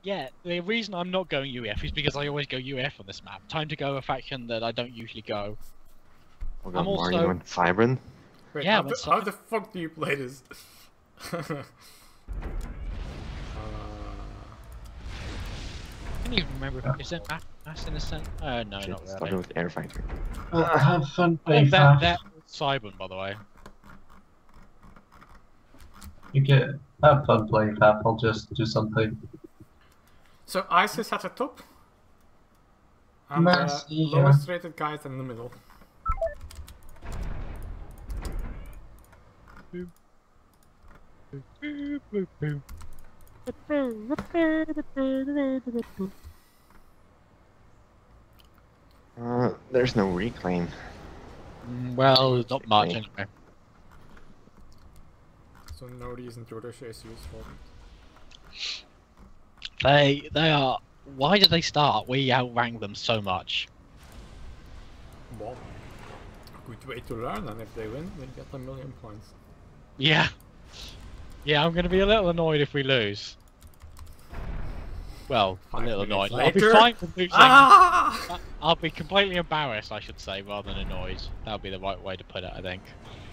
Yeah, the reason I'm not going UF is because I always go UF on this map. Time to go a faction that I don't usually go. Oh god, I'm also... Mario and Cybran? Wait, Yeah, how the fuck do you play this? I can't even remember. Is it Mass in the center? No, not really. Starting with Air Fighter. Have fun playing That FAF. Cybran, by the way. You can have fun playing FAF. I'll just do something. So Ice is at the top. And Mass, the yeah. lowest rated guy is in the middle. There's no reclaim. Well, not much anyway. So no reason to rush is useful. They are. Why did they start? We outrank them so much. Well, a good way to learn, and if they win, they get 1,000,000 points. Yeah. Yeah, I'm gonna be a little annoyed if we lose. Well, a 5 little minutes annoyed. I'll be later. fine with losing. Ah! I'll be completely embarrassed, I should say, rather than annoyed. That would be the right way to put it, I think.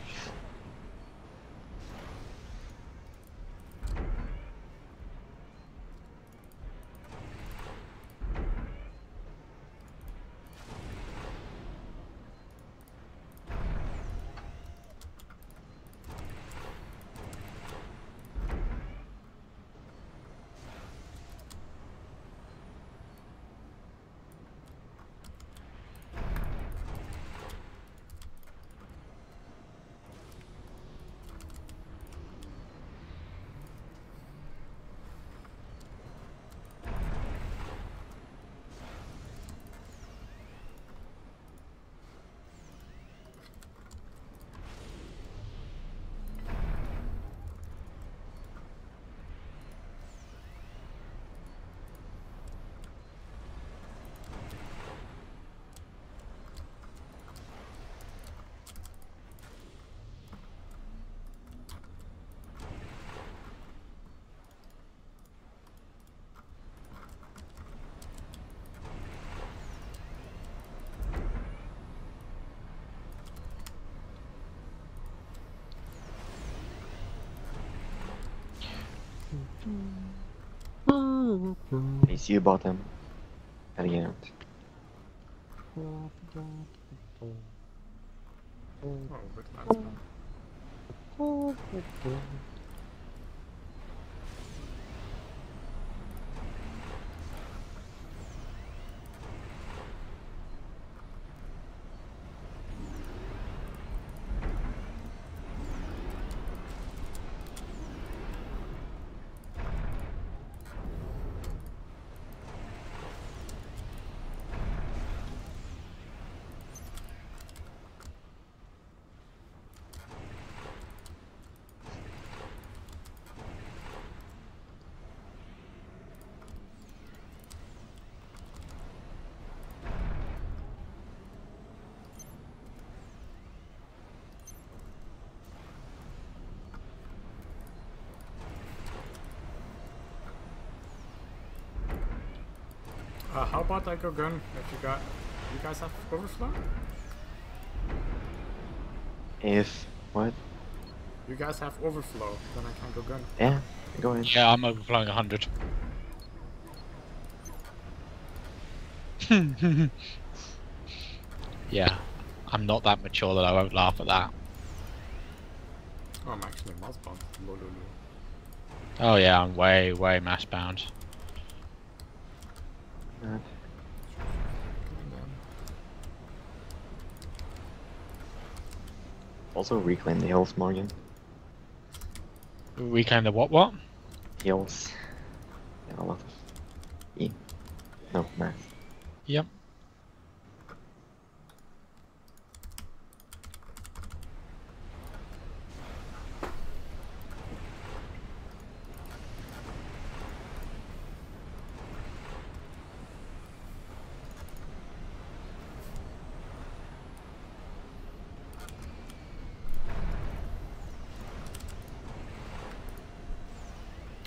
They see you bottom. Heading out. Oh, good last one. How about I go gun if you guys have overflow? If what? You guys have overflow, then I can go gun. Yeah, go ahead. Yeah, I'm overflowing 100. Yeah, I'm not that mature that I won't laugh at that. Oh, I'm actually mouse bound. Lololo. Oh yeah, I'm way mass bound. Also reclaim the hills, Morgan. Reclaim the what? Hills. Yeah, a lot of E. No, math. Yep.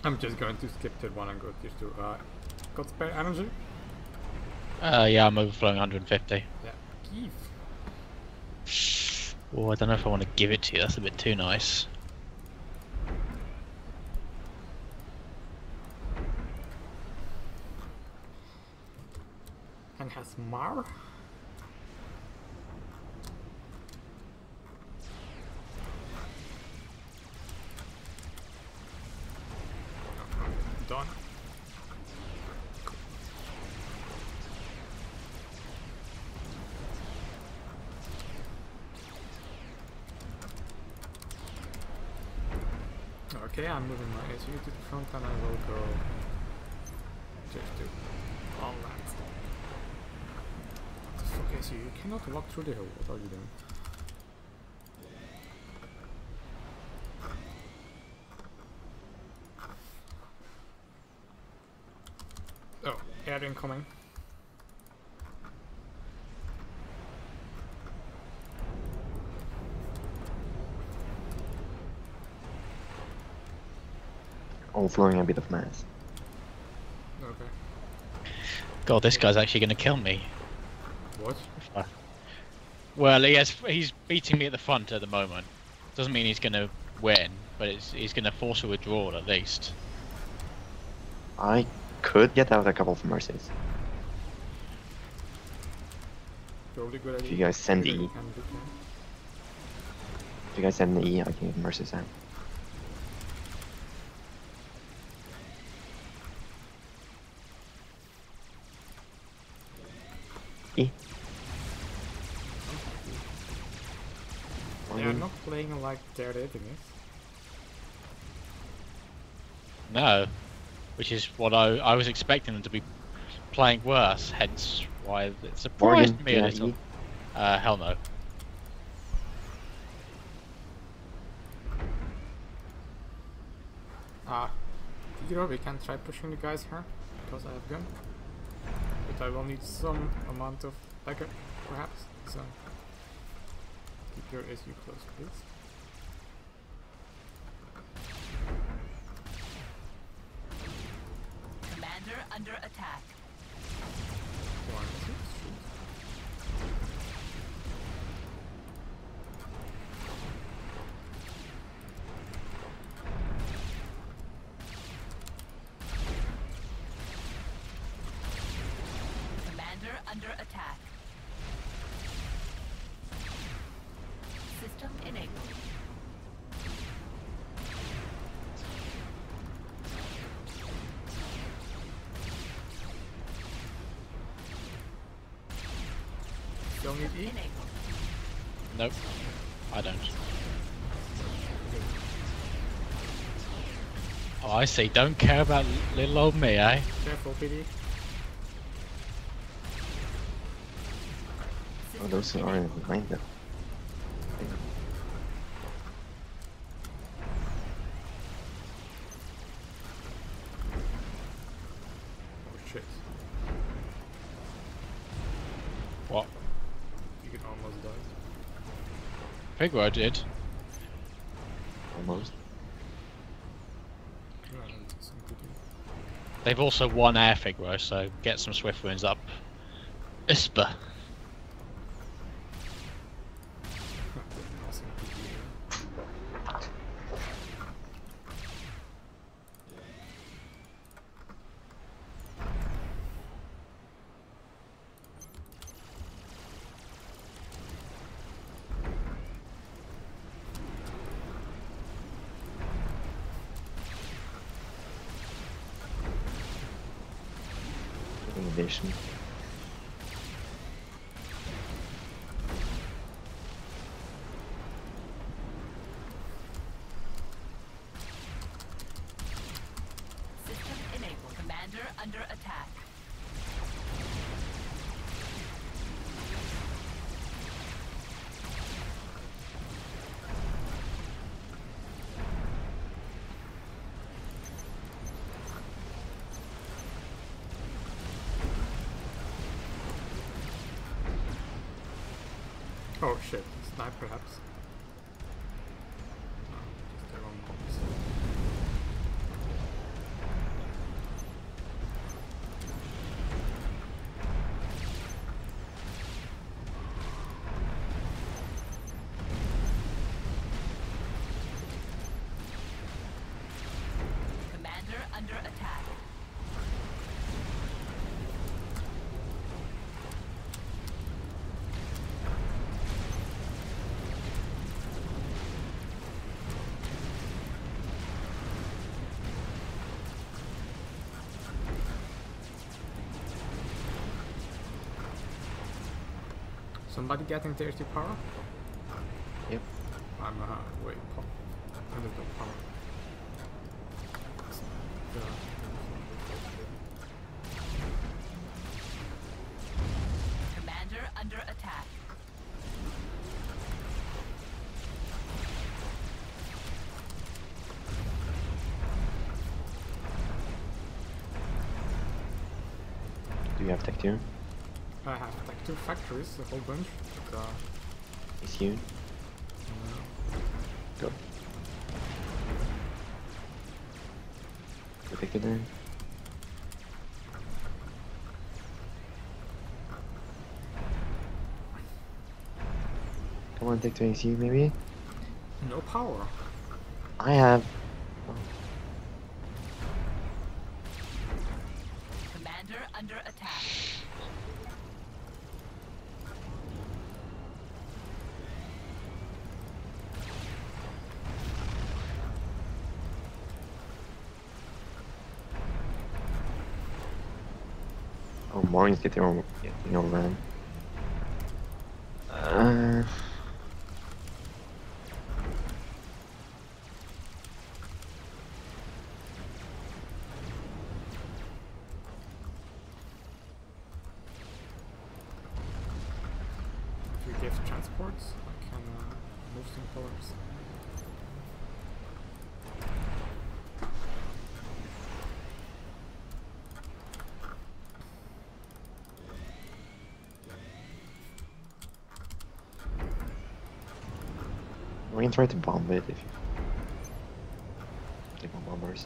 I'm just going to skip to one and go just to got spare energy? Yeah, I'm overflowing 150. Yeah. Give. Oh, I don't know if I want to give it to you. That's a bit too nice. And has Mar? Done. Okay, I'm moving my SU to the front and I will go just do all that. What the fuck SU? You cannot walk through the hill. What are you doing? Oh, air incoming. Overflowing a bit of mass. Okay. God, this guy's actually going to kill me. What? Well, he's beating me at the front at the moment. Doesn't mean he's going to win, but he's going to force a withdrawal at least. I could get out a couple of mercies. Probably good idea. If you guys send the Can E. do that. If you guys send the E, I can get mercies out. E. They are not playing like they're hitting it. No, which is what I was expecting them to be playing worse. Hence why it surprised Morgan, me a yeah, little. E. Hell no. We can try pushing the guys here because I have gun. But I will need some amount of backup, perhaps. So keep your SU close, please. Commander under attack. One, two, three. Commander under attack. System enabled. Still need E? Enabled. Nope, I don't. Oh, I see. Don't care about little old me, eh? Careful, PD. Oh, those are in behind them. Oh shit. What? You can almost die. Figure I did. Almost. No, that's something to do. They've also won air Figaro, so get some swift wins up. Ispa. Awesome PD. Innovation. System enabled. Commander under attack. Oh shit, snipe perhaps. No, just their own bombs. Somebody getting tier 2 power? Yep. I'm wait, under the power. Commander under attack. Do you have tech tier? I have like 2 factories, a whole bunch, but Is you? Go. Pick it then. Come on, take 20 maybe? no power. I have. Commander under attack. Oh, Morgan's getting overrun. If you give transports, I can move some pillars. We can try to bomb it if you take one bombers.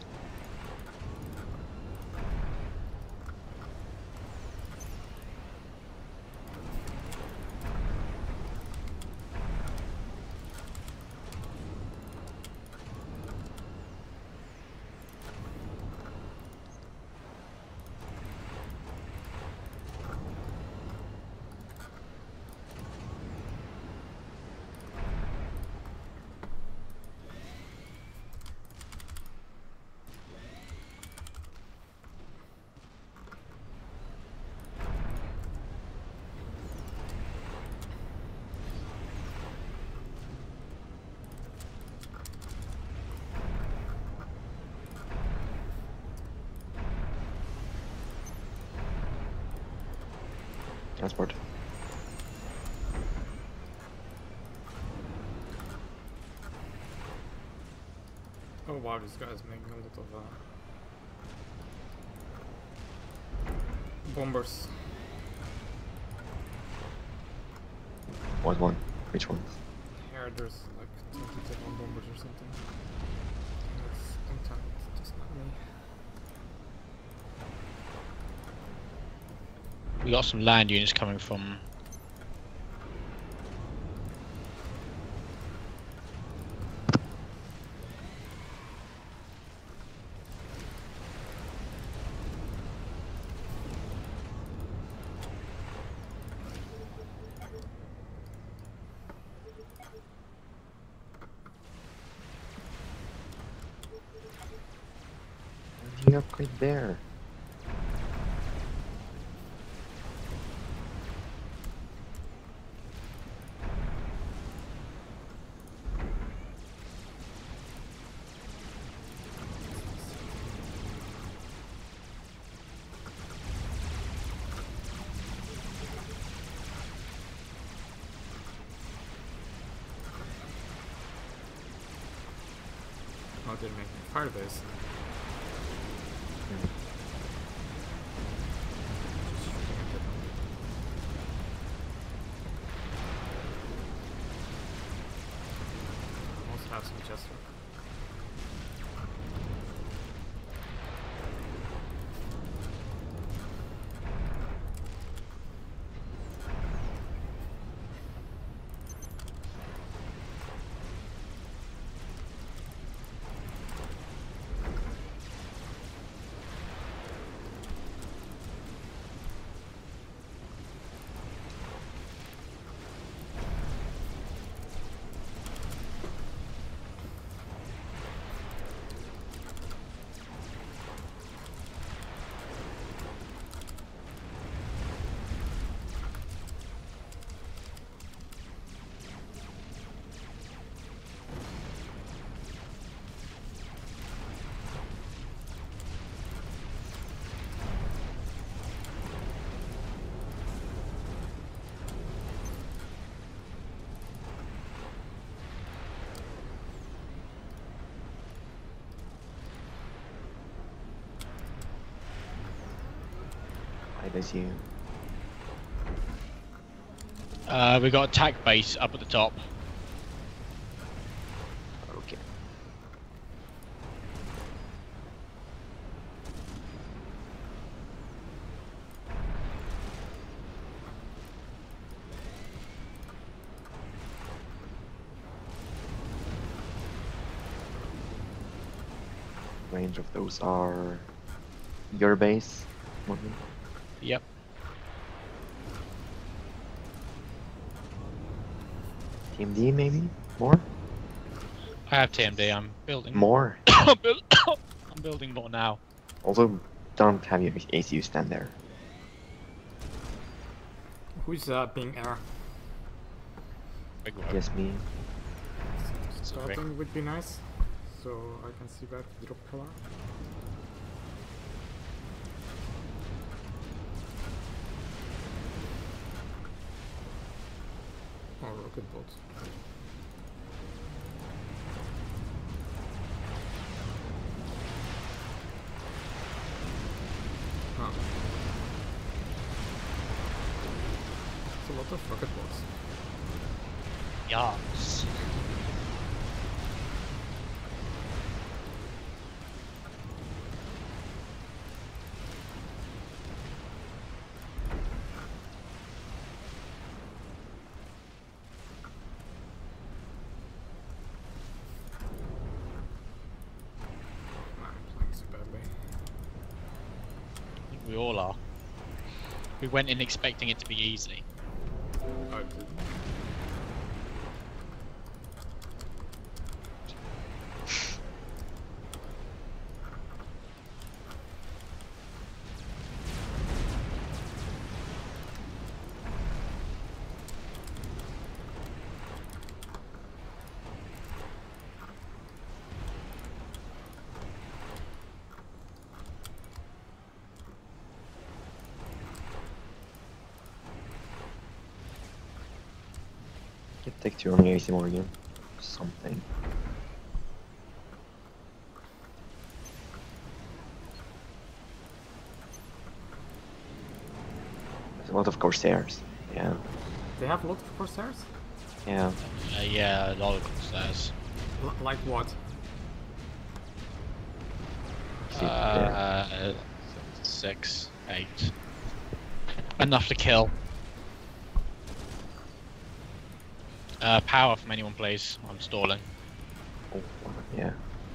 Transport. Oh wow, this guy is making a lot of bombers. What one? Which one? Here there's like 27 bombers or something. That's internet, just not me. We got some land units coming from. You upgrade there. Oh, they're making a fire base. Almost have some chest work. I see you. We got attack base up at the top. Okay. Range of those are your base. Morgan. Yep. Team D maybe? More? I have TMD. I'm building. More? I'm building more now. Also, don't have your ACU stand there. Who's being air? Big work. Yes, me. Sorry. Starting would be nice, so I can see back the drop color. Oh, rocket boats. Huh. It's a lot of rocket boats. Yes. I'm playing so badly. I think we all are. We went in expecting it to be easy. I didn't. Get take 2 on the AC Morgan. Something. There's a lot of Corsairs. Yeah. They have a lot of Corsairs? Yeah. Yeah, a lot of Corsairs. Like what? See, there. 6, 8. Enough to kill. Power from anyone, please. I'm stalling. Oh, yeah.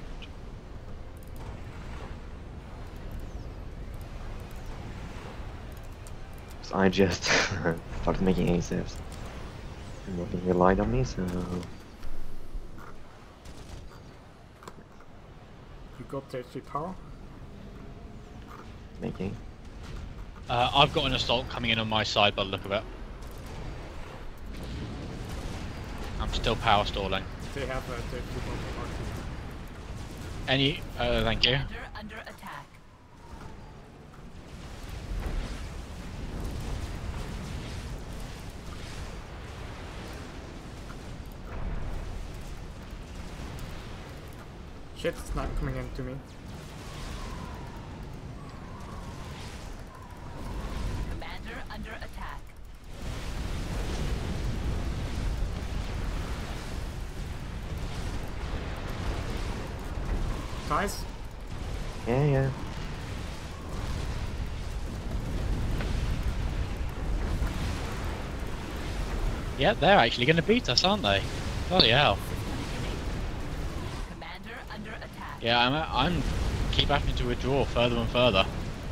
So I just started making ASAPs. Nobody relied on me, so You got tertiary power? making. I've got an assault coming in on my side by the look of it. I'm still power stalling. They have a tertiary power. Any? Thank you. Commander under attack. Shit, it's not coming into me. Commander under attack. Ties? Yeah, yeah. Yeah, they're actually going to beat us, aren't they? Bloody hell. Commander under attack. Yeah, I'm keep having to withdraw further and further.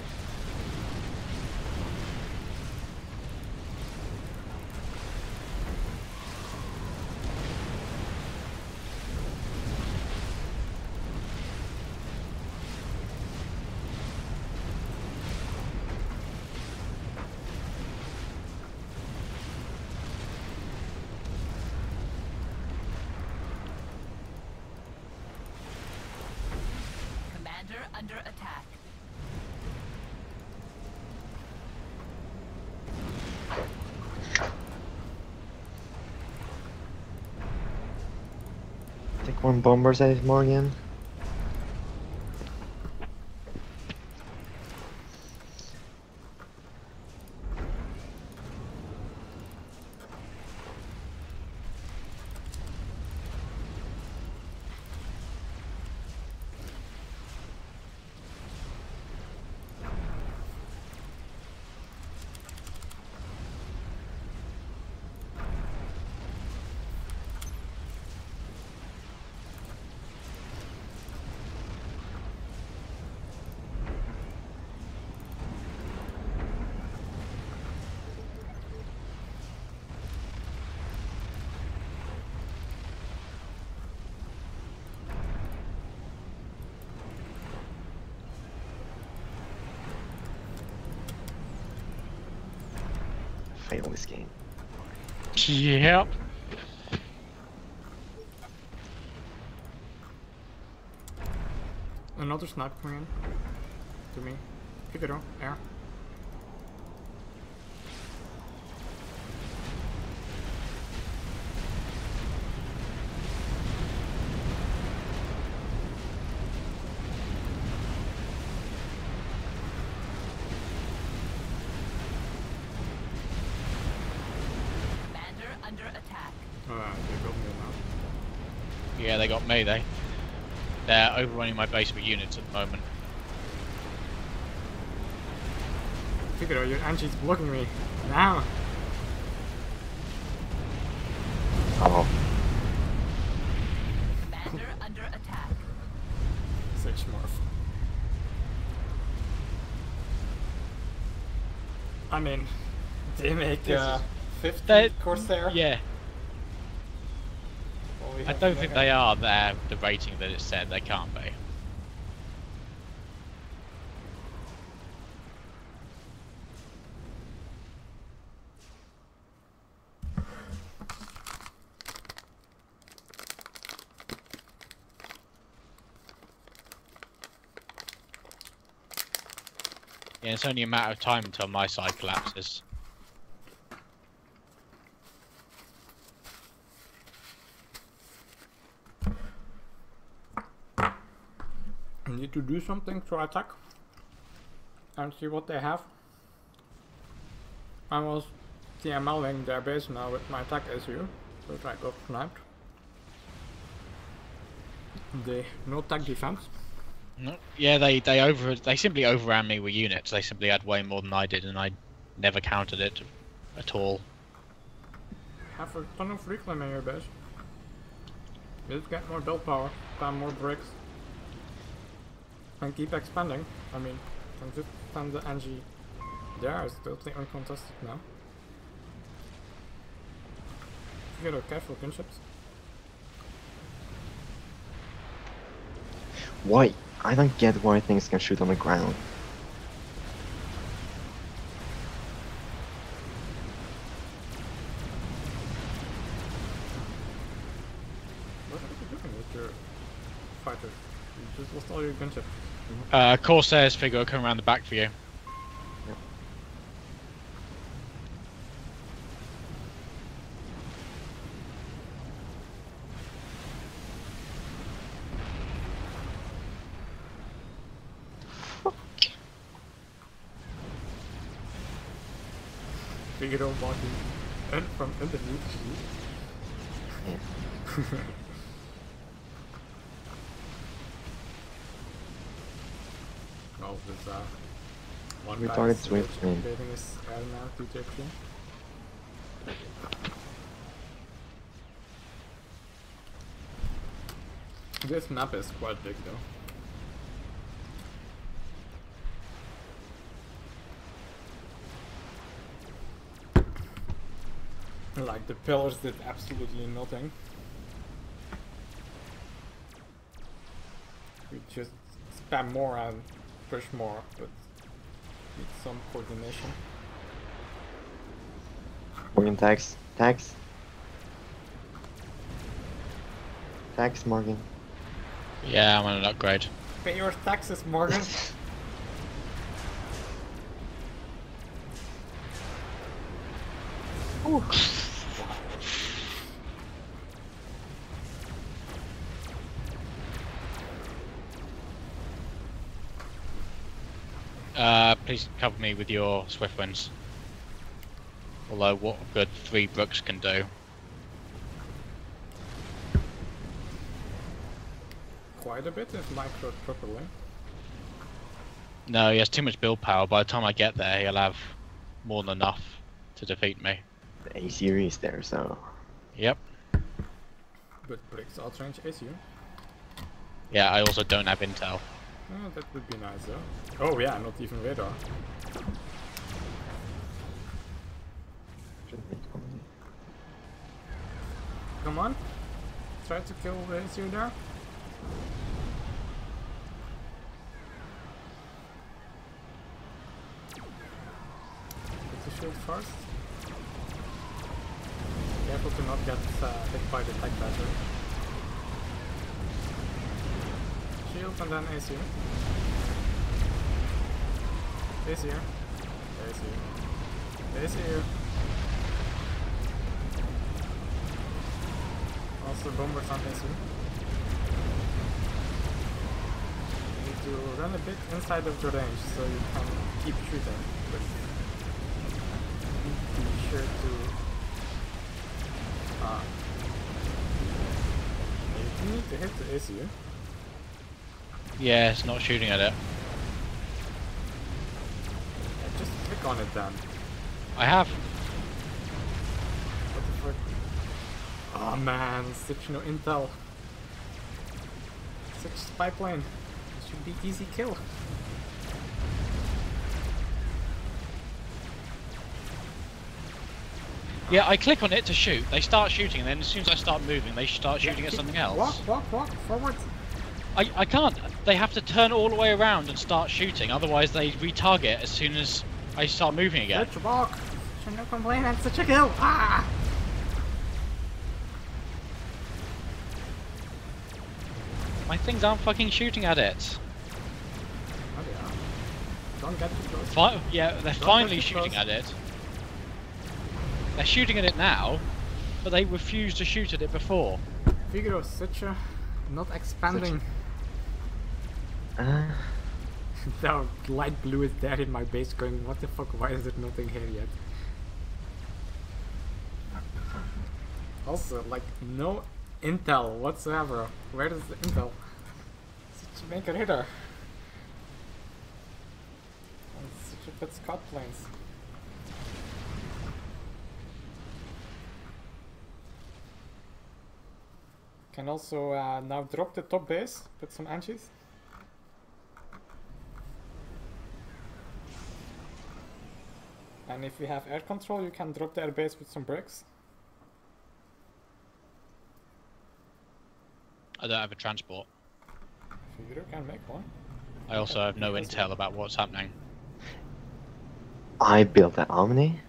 Commander under attack. Take 1 bomber save Morgan. fail this game. Yep. Another snipe coming in. To me. Figaro, air. Commander under attack. They got me now. Yeah, they got me. They're overrunning my base with units at the moment. Figaro, your Angie's blocking me. Now! Oh, Commander under attack. Such morph. I mean, they make This is- 50 They- Corsair. Yeah. Well, we I have don't to think make they a- are the rating that it said. They can't be. Yeah, it's only a matter of time until my side collapses. I need to do something to attack and see what they have. I was TMLing their base now with my attack SU, but I got sniped. They no tech defense. No. Yeah, they simply overran me with units. They simply had way more than I did, and I never countered it at all. Have a ton of reclaim in your base. Just get more build power, spam more bricks, and keep expanding. I mean, can just stand the NG there, it's totally uncontested now. You gotta careful kinships. why? I don't get why things can shoot on the ground. What are you doing with your fighters? You just lost all your gunships. Corsairs figure will come around the back for you. Figaro walking from underneath you. Yeah. Oh, there's one We guy target is Swift, man. invading his air now to take you. This map is quite big though. Like the pillars did absolutely nothing. We just spam more and push more, but need some coordination. Morgan tags. Tags. Tags, Morgan. Yeah, I'm on an upgrade. Pay your taxes, Morgan. Please cover me with your swift wins. Although what a good 3 brooks can do. Quite a bit if micro properly. No, he has too much build power. By the time I get there, he'll have more than enough to defeat me. The A series there, so. Yep. But bricks outrange ACU. Yeah, I also don't have intel. Oh, that would be nice though. Oh yeah, not even radar. Come on. Try to kill the ACU there. Get the shield first. Careful to not get hit by the tech battery. Shield and then AC. AC here. AC here. AC here. Also bombers on AC. You need to run a bit inside of the range so you can keep shooting. But be sure to you need to hit the AC. Yeah, it's not shooting at it. Yeah, just click on it then. I have. What the fuck? Oh man, such no intel. Such spy plane. It should be easy kill. Yeah, I click on it to shoot. They start shooting, and then as soon as I start moving, they start shooting at something else. Walk, forward. I can't. They have to turn all the way around and start shooting, otherwise they retarget as soon as I start moving again. Such a walk. Such a no complaint and such a kill. Ah! My things aren't fucking shooting at it. Oh yeah. Don't get too close. Yeah, they're Don't finally get too shooting close. at it. They're shooting at it now, but they refused to shoot at it before. Figaro, such a not expanding. Now light blue is there in my base going, what the fuck, why is there nothing here yet? Also, like, no intel whatsoever. Where is the intel? Such a maker hitter. And such a bit Scott planes. Can also now drop the top base, put some anchis. And if you have air control, you can drop the air base with some bricks. I don't have a transport. You can make one. I also have no intel about what's happening. I built that Omni.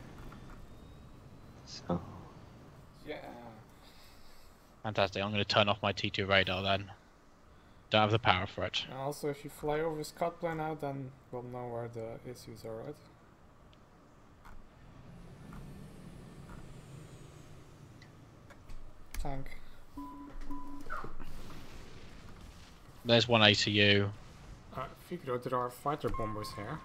So Yeah. Fantastic. I'm going to turn off my T2 radar then. Don't have the power for it. And also, if you fly over Scott plane now, then we'll know where the issues are, right? Tank. There's one ACU. Figaro, there are fighter bombers here.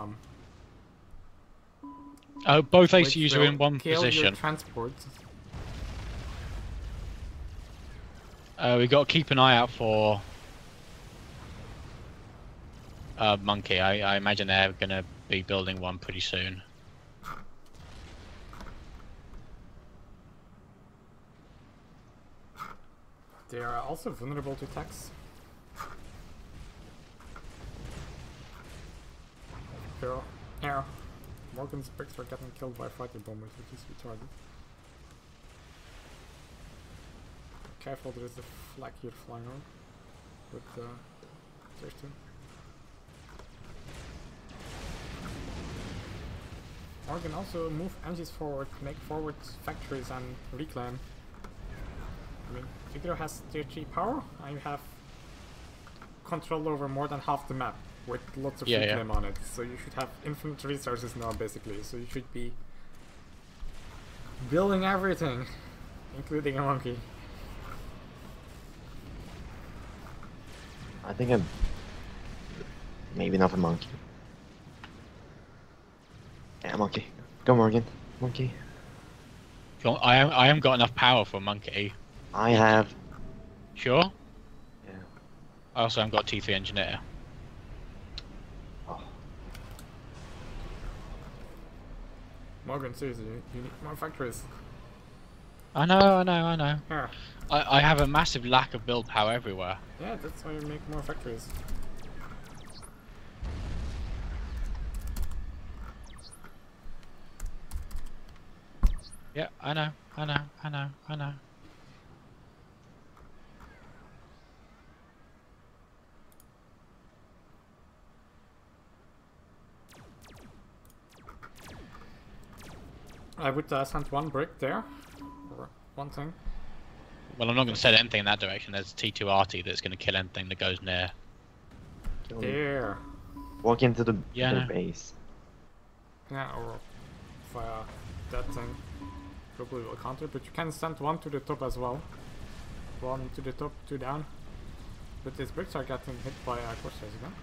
Oh, both which ACUs are will in one kill your position. transport. We got to keep an eye out for Monkey. I imagine they're going to be building one pretty soon. They are also vulnerable to attacks. Arrow. Morgan's bricks are getting killed by fighter bombers, which is retarded. Careful, there is a flag here flying on. But there's two. Morgan also move engines forward, make forward factories and reclaim. I mean, Figaro has tier 3 power, and you have control over more than half the map with lots of reclaim on it. So you should have infinite resources now, basically. So you should be building everything, including a monkey. I think I'm maybe not a monkey. Yeah, monkey. Go Morgan. Monkey. I haven't got enough power for a Monkey. I have. Sure? Yeah. I also haven't got T3 Engineer. Oh. Morgan, seriously, you need more factories. I know. Here. I have a massive lack of build power everywhere. Yeah, that's why you make more factories. Yeah, I know. I would send one brick there, or one thing. Well, I'm not going to send anything in that direction. There's T2RT that's going to kill anything that goes near. Kill them. There. Walk into the Yeah, their no. base. Yeah, or via that thing. Probably will counter, but you can send one to the top as well. One to the top, two down. But these bricks are getting hit by Corsairs again.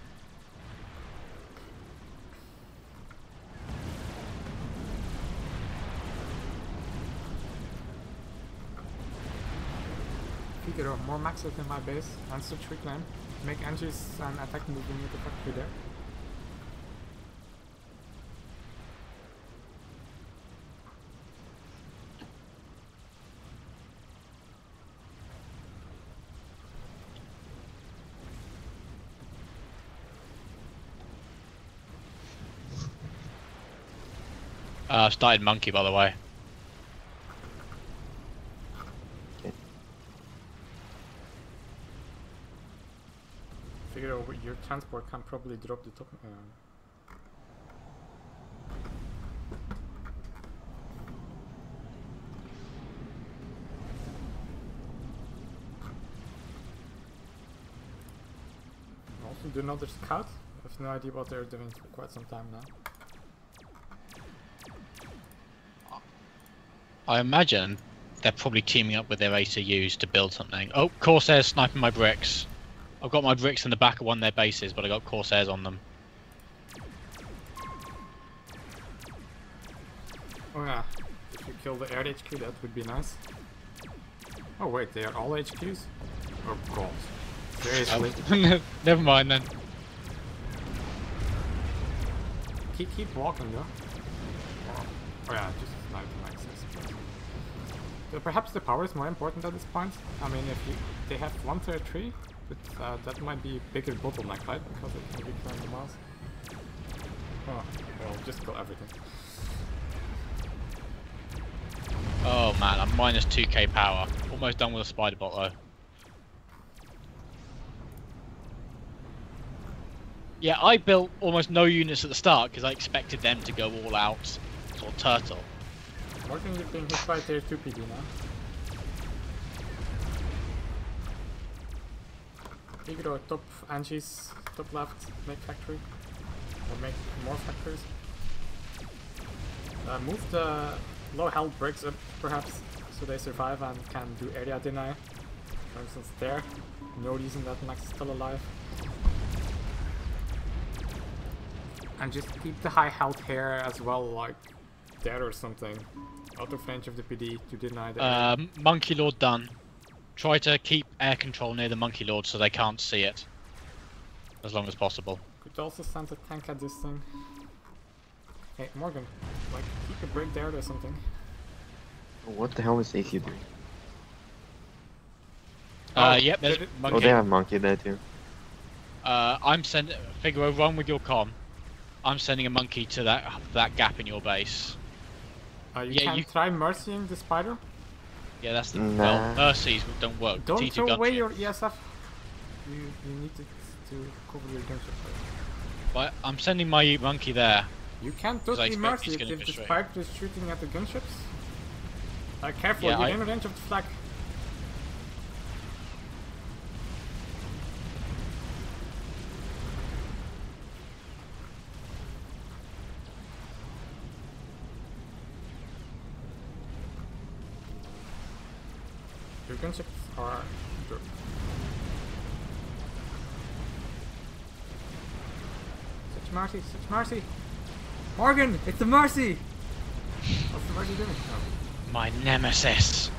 Figaro, more maxes in my base, and switch reclaim. Make engines and attack moving with the factory there. Started monkey, by the way. Figaro, your transport can probably drop the top. Also, do another scout. I have no idea what they're doing for quite some time now. I imagine they're probably teaming up with their ACUs to build something. Oh, Corsairs sniping my bricks. I've got my bricks in the back of one of their bases, but I got Corsairs on them. Oh yeah, if you kill the air HQ, that would be nice. Oh wait, they are all HQs? Oh god. Seriously? Never mind then. Keep walking though. Oh yeah, just snipe them access. So perhaps the power is more important at this point. I mean, if they have 133, but that might be a bigger bottleneck, right? Because they can reclaim the miles. Oh, well, just kill everything. Oh man, I'm minus 2k power. Almost done with a spider bot though. Yeah, I built almost no units at the start because I expected them to go all out, sort of turtle. Morgan, you're being hit by tier 2 PD now. Figaro, top Angie's, top left, make factory. Or make more factories. Move the low health bricks up, perhaps, so they survive and can do area deny. For instance, there. No reason that Max is still alive. And just keep the high health here as well, like there or something. Out of range of the PD to deny the Monkey Lord done. Try to keep air control near the Monkey Lord so they can't see it. As long as possible. Could also send a tank at this thing. Hey, Morgan, like, keep a brick there or something. What the hell is AC doing? Yep, there's Monkey. Oh, they have monkey there too. I'm sending Figaro, run with your comm. I'm sending a monkey to that gap in your base. You Yeah, can try mercying the spider. Yeah, that's the Nah. well. Mercies don't work. Don't T2 throw away gunship. your ESF. You need to cover your gunship. But I'm sending my monkey there. You can Because I totally expect mercy he's it gonna if go the straight. spider is shooting at the gunships. Careful, Yeah, you're I- in range of the flag. Your gunships are dirt. Such mercy, such mercy! Morgan, it's the mercy! What's the mercy doing? Oh. My nemesis.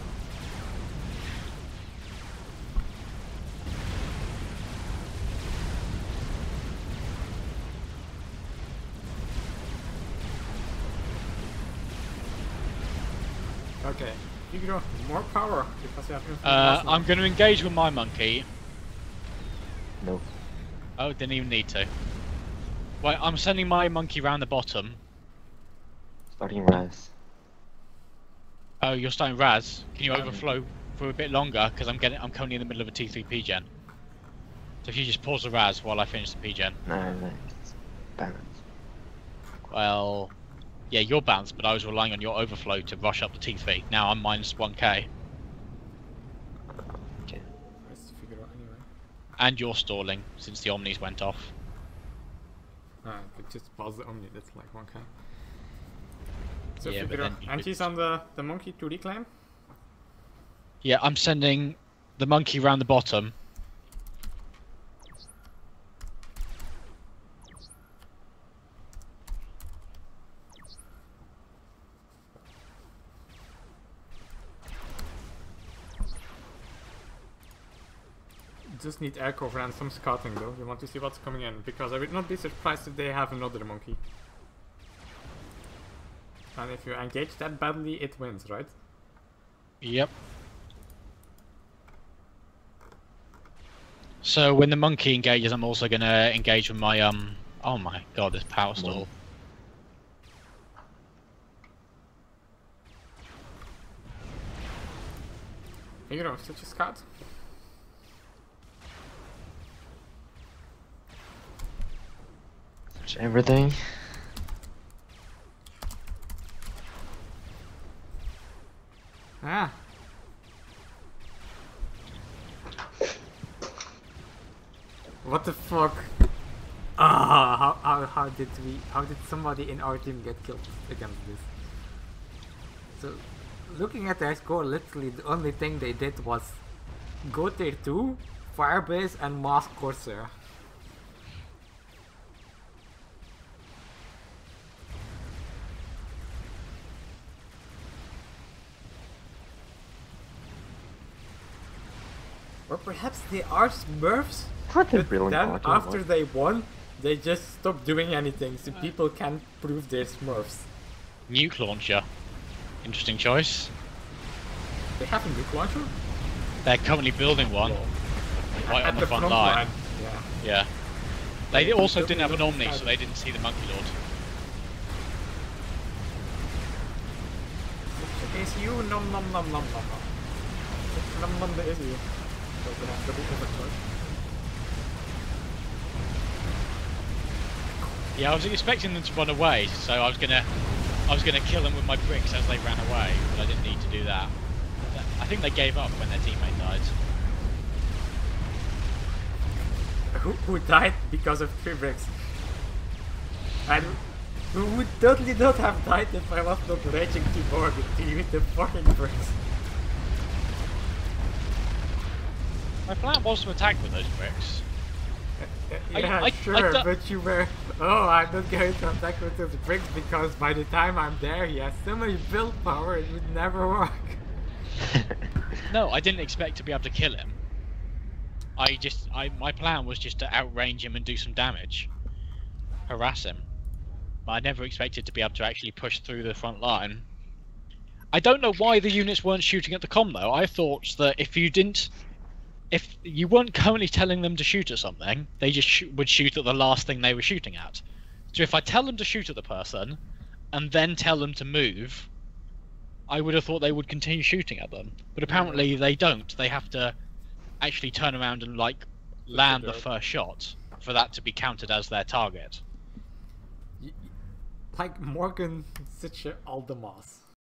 Okay, you can go more power because you have infinite I'm going to engage with my monkey. No. Oh, didn't even need to. Wait, I'm sending my monkey round the bottom. Starting Raz. Oh, you're starting Raz. Can you overflow for a bit longer? Because I'm currently in the middle of a T3 P-gen. So if you just pause the Raz while I finish the P-gen. Nah, it's balanced. Well, yeah, you're balanced, but I was relying on your overflow to rush up the T3. Now I'm minus 1k. And you're stalling since the Omnis went off. Could just pause the Omni, that's like 1k. So Yeah, but then you and she's on the monkey to reclaim? Yeah, I'm sending the monkey round the bottom. Just need air cover and some scouting though. You want to see what's coming in, because I would not be surprised if they have another monkey. And if you engage that badly, it wins, right? Yep. So when the monkey engages, I'm also gonna engage with my oh my god, this power stall. Here you go, such a scout. Search everything. Ah. What the fuck? Ah, how did somebody in our team get killed against this? So, looking at their score, literally the only thing they did was go tier 2, Firebase and Mask Corsair. Or perhaps they are Smurfs, What the but really then talking after about? they won, they just stopped doing anything, so people can't prove they're Smurfs. Nuke launcher. Interesting choice. They have a nuke launcher? They're currently building one. Right on At the front line. Yeah. Yeah. They They also built didn't have an it Omni, inside. so they didn't see the Monkey Lord. It's you, nom nom nom nom nom nom. Nom nom the issue. So they have double overcharge. Yeah, I was expecting them to run away, so I was gonna kill them with my bricks as they ran away, but I didn't need to do that. I think they gave up when their teammate died. Who died because of 3 bricks? And who would totally not have died if I was not raging too hard with the fucking bricks. My plan was to attack with those bricks. Yeah, sure, but you were... Oh, I'm not going to attack with those bricks because by the time I'm there, he has so much build power, it would never work. No, I didn't expect to be able to kill him. My plan was just to outrange him and do some damage. Harass him. But I never expected to be able to actually push through the front line. I don't know why the units weren't shooting at the comm though. I thought that if you weren't currently telling them to shoot at something, they just would shoot at the last thing they were shooting at. So if I tell them to shoot at the person, and then tell them to move, I would have thought they would continue shooting at them. But apparently they don't. They have to actually turn around and like land the first shot for that to be counted as their target. Like Morgan, such a Aldemas.